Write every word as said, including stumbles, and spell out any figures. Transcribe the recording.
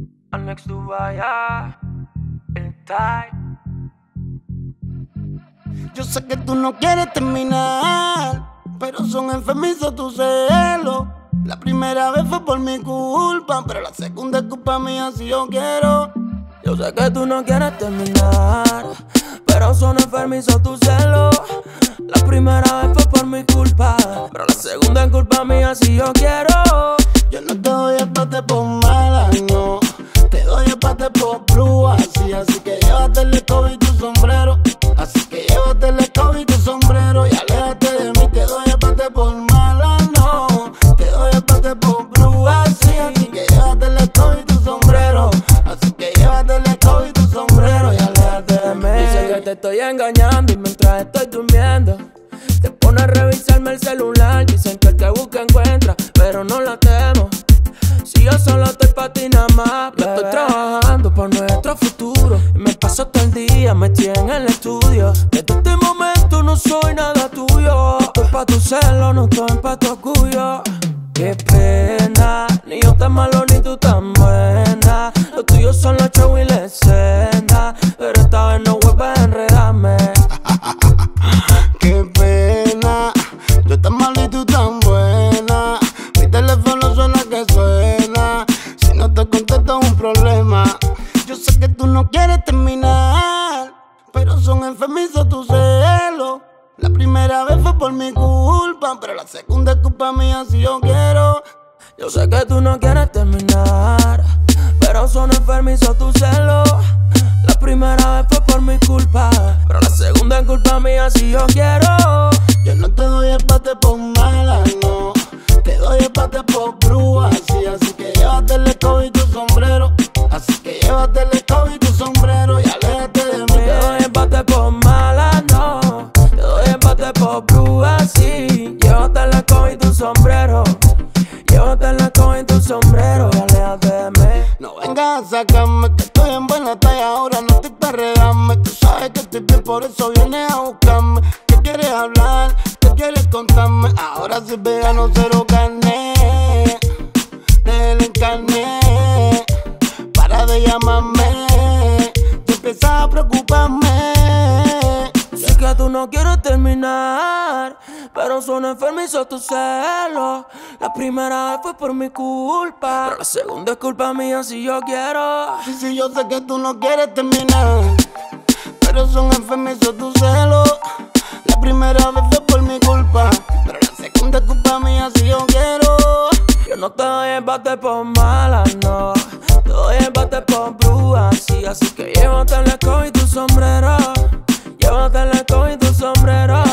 Almex Dubai, ah, el Thai. Yo sé que tú no quieres terminar, pero son enfermizos tus celos. La primera vez fue por mi culpa, pero la segunda es culpa mía si yo quiero. Yo sé que tú no quieres terminar, pero son enfermizos tus celos. La primera vez fue por mi culpa, pero la segunda es culpa mía si yo quiero. Yo no te doy empate por mala, no. Te doy empate por blue, así, así que llévate el escobo y tu sombrero. Así que llévate el escobo y tu sombrero y aléjate de mí. Te doy empate por mala, no. Te doy empate por blue, así, así que llévate el escobo y tu sombrero. Así que llévate el escobo y tu sombrero y aléjate de mí. Dice que te estoy engañando y mientras estoy durmiendo te pone a revisarme el celular. Dicen que el que busca encuentra, pero no la temo. Si yo solo estoy pa' ti nada más, yo estoy trabajando por nuestro futuro y me paso todo el día metí en el estudio. Desde este momento no soy nada tuyo. Estoy pa' tu celo, no estoy pa' tu orgullo. Qué pena, ni yo tan malo ni tú tan buena. Los tuyos son los shows y la escena, pero esta vez no vuelvas a enredarme. Qué pena, yo tan mal y tú tan buena. Mi teléfono suena que suena, si no te contesto es un problema. Yo sé que tú no quieres terminar, pero son enfermizos tus celos. La primera vez fue por mi culpa, pero la segunda es culpa mía si yo quiero. Yo sé que tú no quieres terminar, pero son enfermizos tus celos. La primera vez fue por mi culpa, pero la segunda es culpa mía si yo quiero. Yo no te doy empate por mala, no. Te doy empate por brúa, así, así que llévate el escobo y tu sombrero. Así que llévate el escobo y tu sombrero y aléjate de mí. Te doy empate por mala, no. Te doy empate por brúa, sí. Llévate el escobo y tu sombrero. Llévate el escobo y tu sombrero y aléjate de mí. No vengas a sacarme, que estoy en buena talla ahora, no estoy para redarme. Tú sabes que estoy bien, por eso vienes a buscarme. ¿Qué quieres hablar? ¿Qué quieres contarme? Ahora sí vegano, cero carne, del encarné. Para de llamarme, te empiezas a preocuparme. Sé que tú no quieres terminar, pero son enfermizos tus celos. La primera vez fue por mi culpa, pero la segunda es culpa mía si yo quiero. Sí, sí, yo sé que tú no quieres terminar, pero son enfermizos tus celos. La primera vez fue por mi culpa, pero la segunda es culpa mía si yo quiero. Yo no te doy empate por mala, no. Te doy empate por bruja, sí. Así que llévate el escobo y tu sombrero. Llévate el escobo y tu sombrero.